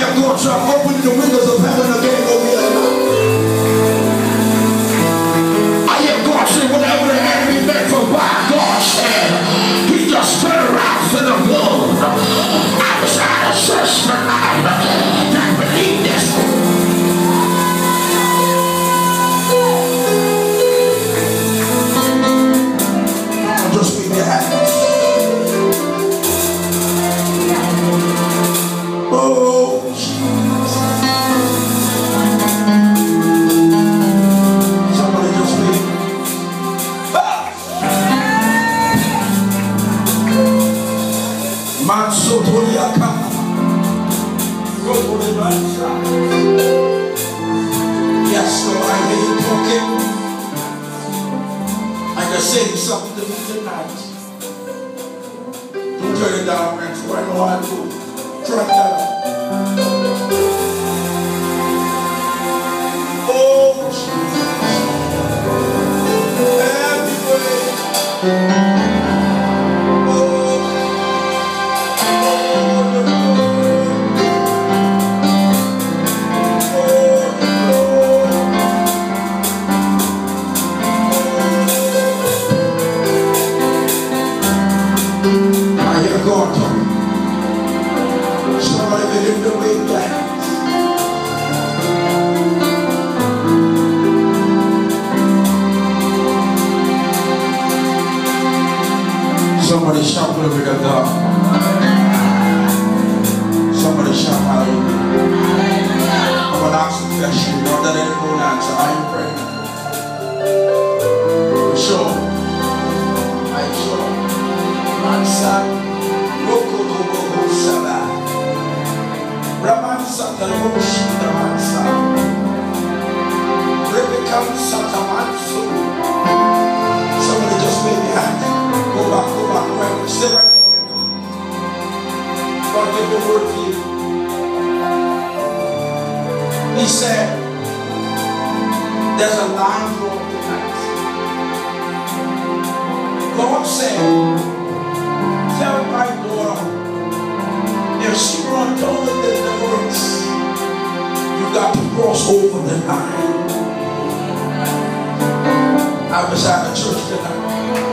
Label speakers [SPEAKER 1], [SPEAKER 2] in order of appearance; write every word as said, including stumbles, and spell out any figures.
[SPEAKER 1] hear God try to open the windows of heaven again over your life. I hear God say, whatever the enemy meant for bad, God said, he just turned around for the good. I was at a church tonight that believed this. Just wave your hands. Oh, Jesus. Somebody just wave. Ah! Mansotoriaka. Yes, Lord, I hear you talking. I just saying something to me tonight. Don't turn it down, man. So I know how to turn it down. Oh, Jesus. Everywhere. God talking. Somebody begin to wave their hands. Somebody shout glory to God. Somebody shout hallelujah. I'm going to ask a question. Not that anyone will answer. I am praying. Sure. I'm sure. Answer. Somebody just wave your hands. Go back, go back, right. Stay right there. God give the word to you. He said, there's a line drawn tonight. God said, tell my daughter, if she runs over the deliverance, you got to cross over the line. I was at a church tonight.